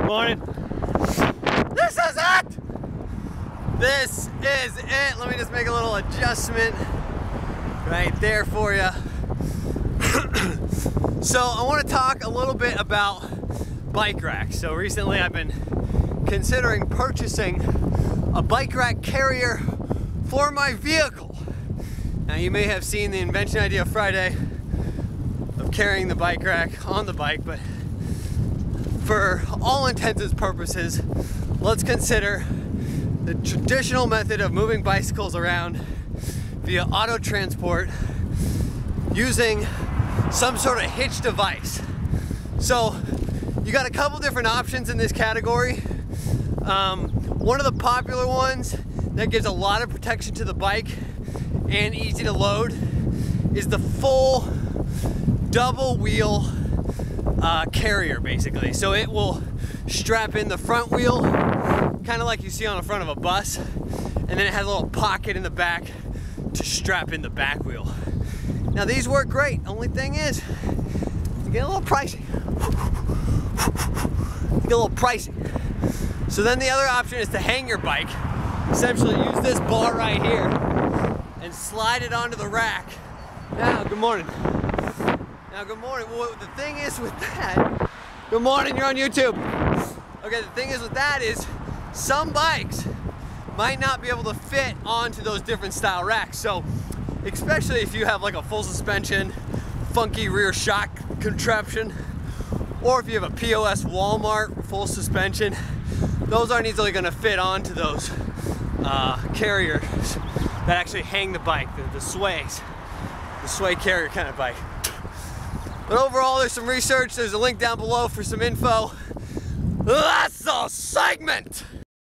Morning. This is it! This is it. Let me just make a little adjustment right there for you. So I want to talk a little bit about bike racks. So recently I've been considering purchasing a bike rack carrier for my vehicle. Now you may have seen the Invention Idea Friday of carrying the bike rack on the bike, but for all intents and purposes, let's consider the traditional method of moving bicycles around via auto transport using some sort of hitch device. So you got a couple different options in this category. One of the popular ones that gives a lot of protection to the bike and easy to load is the full double wheel carrier, basically. So it will strap in the front wheel, kind of like you see on the front of a bus, and then it has a little pocket in the back to strap in the back wheel. Now these work great. Only thing is, they get a little pricey. They get a little pricey. So then the other option is to hang your bike. Essentially use this bar right here and slide it onto the rack. Now, good morning. Now, good morning. Well, the thing is with that, good morning, you're on YouTube. Okay, the thing is with that is some bikes might not be able to fit onto those different style racks. So, especially if you have like a full suspension, funky rear shock contraption, or if you have a POS Walmart full suspension, those aren't easily gonna fit onto those carriers that actually hang the bike, the sways, the sway carrier kind of bike. But overall, there's some research. There's a link down below for some info. That's a segment!